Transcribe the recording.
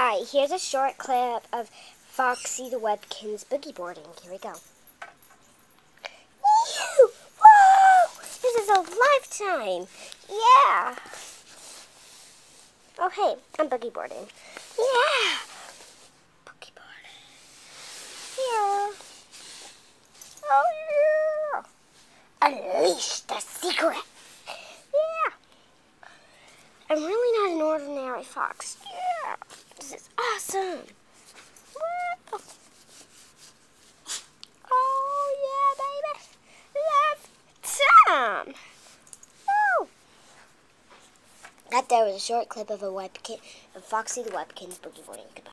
Hi, here's a short clip of Foxy the Webkinz boogie boarding. Here we go. Ew! Whoa! This is a lifetime! Yeah! Oh, hey, I'm boogie boarding. Yeah! Boogie boarding. Yeah. Oh, yeah! Unleash the secret! Yeah! I'm really not an ordinary fox. Yeah! This is awesome! Wow. Oh, yeah, baby! Love time! Woo! That there was a short clip of Foxy the Webkinz boogie boarding. Goodbye.